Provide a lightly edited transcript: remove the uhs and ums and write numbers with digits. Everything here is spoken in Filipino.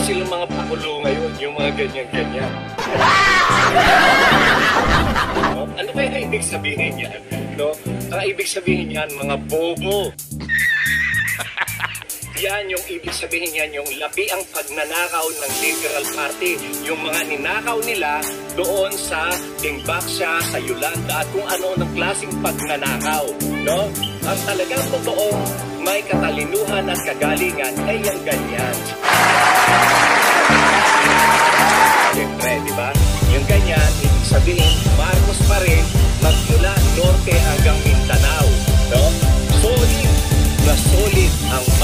silang mga pakulo ngayon, yung mga ganyan-ganyan. No? Ano kaya ibig sabihin yan? No? Ang ibig sabihin yan, mga bobo. Yan yung ibig sabihin yan, yung labi ang pagnanakaw ng Liberal Party. Yung mga ninakaw nila doon sa Dingbaksya, sa Yolanda, at kung ano ng klaseng pagnanakaw. No? Ang talagang totoong may katalinuhan at kagalingan ay yung ganyan. Siyempre, di ba? Yung ganyan, ibig sabihin, Marcos pa rin magmula norte hanggang Mindanao. No? Solid na solid ang